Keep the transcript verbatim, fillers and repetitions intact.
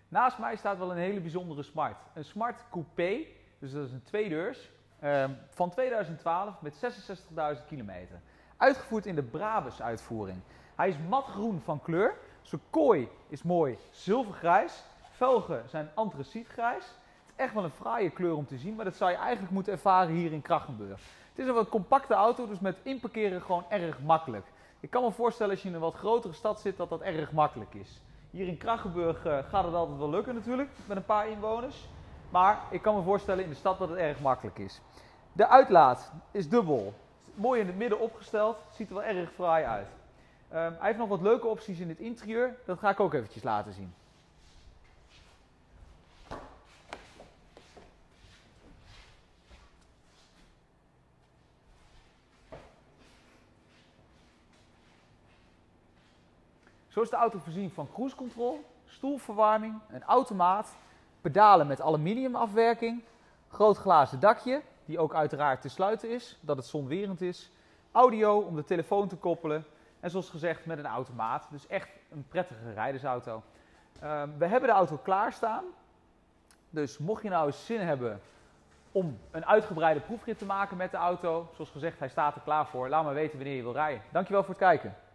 Naast mij staat wel een hele bijzondere Smart. Een Smart Coupé, dus dat is een tweedeurs, uh, van tweeduizend twaalf met zesenzestigduizend kilometer. Uitgevoerd in de Brabus uitvoering. Hij is matgroen van kleur. Zijn kooi is mooi zilvergrijs. Velgen zijn antracietgrijs. Het is echt wel een fraaie kleur om te zien, maar dat zou je eigenlijk moeten ervaren hier in Krachenburg. Het is een wat compacte auto, dus met inparkeren gewoon erg makkelijk. Ik kan me voorstellen als je in een wat grotere stad zit dat dat erg makkelijk is. Hier in Krachenburg uh, gaat het altijd wel lukken natuurlijk, met een paar inwoners. Maar ik kan me voorstellen in de stad dat het erg makkelijk is. De uitlaat is dubbel. Mooi in het midden opgesteld, ziet er wel erg fraai uit. Um, hij heeft nog wat leuke opties in het interieur, dat ga ik ook eventjes laten zien. Zo is de auto voorzien van cruise control, stoelverwarming, een automaat, pedalen met aluminiumafwerking, groot glazen dakje, die ook uiteraard te sluiten is, dat het zonwerend is, audio om de telefoon te koppelen en zoals gezegd met een automaat, dus echt een prettige rijdersauto. Uh, we hebben de auto klaarstaan, dus mocht je nou eens zin hebben om een uitgebreide proefrit te maken met de auto, zoals gezegd hij staat er klaar voor, laat me weten wanneer je wil rijden. Dankjewel voor het kijken.